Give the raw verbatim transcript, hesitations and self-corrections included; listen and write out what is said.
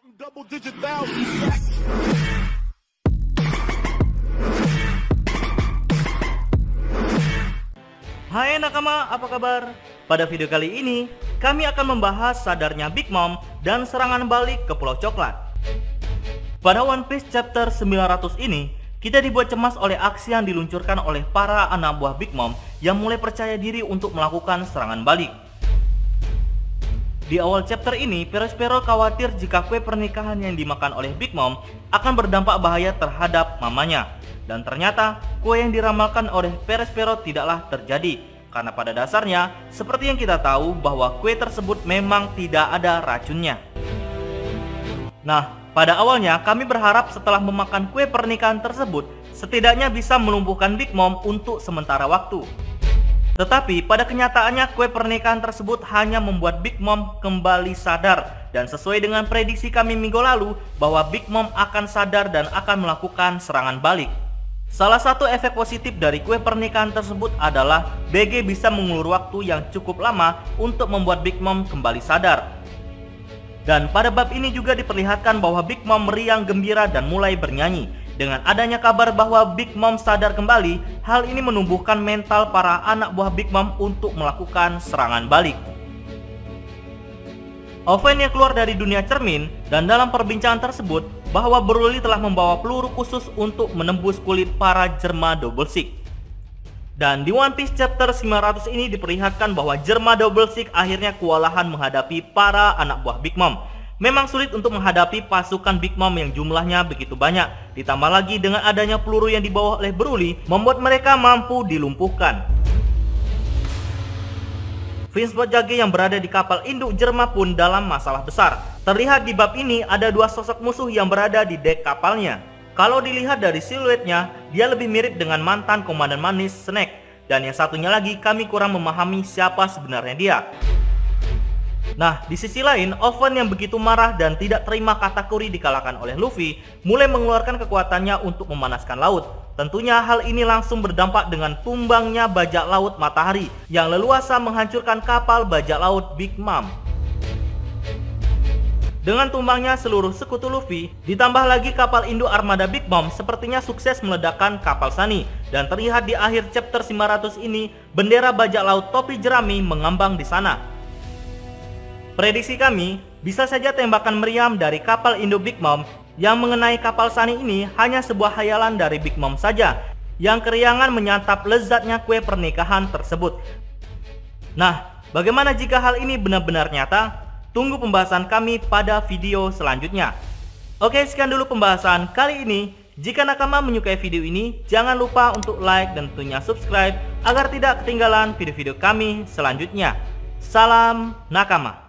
Hai nakama, apa kabar? Pada video kali ini, kami akan membahas sadarnya Big Mom dan serangan balik ke Pulau Coklat. Pada One Piece chapter sembilan ratus ini, kita dibuat cemas oleh aksi yang diluncurkan oleh para anak buah Big Mom yang mulai percaya diri untuk melakukan serangan balik. Di awal chapter ini, Perospero khawatir jika kue pernikahan yang dimakan oleh Big Mom akan berdampak bahaya terhadap mamanya. Dan ternyata, kue yang diramalkan oleh Perospero tidaklah terjadi. Karena pada dasarnya, seperti yang kita tahu bahwa kue tersebut memang tidak ada racunnya. Nah, pada awalnya kami berharap setelah memakan kue pernikahan tersebut, setidaknya bisa melumpuhkan Big Mom untuk sementara waktu. Tetapi pada kenyataannya kue pernikahan tersebut hanya membuat Big Mom kembali sadar. Dan sesuai dengan prediksi kami minggu lalu bahwa Big Mom akan sadar dan akan melakukan serangan balik. Salah satu efek positif dari kue pernikahan tersebut adalah B G bisa mengulur waktu yang cukup lama untuk membuat Big Mom kembali sadar. Dan pada bab ini juga diperlihatkan bahwa Big Mom meriang gembira dan mulai bernyanyi. Dengan adanya kabar bahwa Big Mom sadar kembali, hal ini menumbuhkan mental para anak buah Big Mom untuk melakukan serangan balik. Oven yang keluar dari dunia cermin dan dalam perbincangan tersebut bahwa Broly telah membawa peluru khusus untuk menembus kulit para Jerma Double Six. Dan di One Piece chapter sembilan ratus ini diperlihatkan bahwa Jerma Double Six akhirnya kewalahan menghadapi para anak buah Big Mom. Memang sulit untuk menghadapi pasukan Big Mom yang jumlahnya begitu banyak. Ditambah lagi dengan adanya peluru yang dibawa oleh Broly membuat mereka mampu dilumpuhkan. Vince Bojage yang berada di kapal induk Jerma pun dalam masalah besar. Terlihat di bab ini ada dua sosok musuh yang berada di dek kapalnya. Kalau dilihat dari siluetnya, dia lebih mirip dengan mantan komandan manis Snake. Dan yang satunya lagi kami kurang memahami siapa sebenarnya dia. Nah, di sisi lain, Oven yang begitu marah dan tidak terima katakuri dikalahkan oleh Luffy mulai mengeluarkan kekuatannya untuk memanaskan laut. Tentunya hal ini langsung berdampak dengan tumbangnya bajak laut Matahari yang leluasa menghancurkan kapal bajak laut Big Mom. Dengan tumbangnya seluruh sekutu Luffy, ditambah lagi kapal induk armada Big Mom sepertinya sukses meledakkan kapal Sunny. Dan terlihat di akhir chapter sembilan ratus ini, bendera bajak laut topi jerami mengambang di sana. Prediksi kami, bisa saja tembakan meriam dari kapal induk Big Mom yang mengenai kapal Sunny ini hanya sebuah khayalan dari Big Mom saja yang keriangan menyantap lezatnya kue pernikahan tersebut. Nah, bagaimana jika hal ini benar-benar nyata? Tunggu pembahasan kami pada video selanjutnya. Oke, sekian dulu pembahasan kali ini. Jika nakama menyukai video ini, jangan lupa untuk like dan tentunya subscribe agar tidak ketinggalan video-video kami selanjutnya. Salam nakama.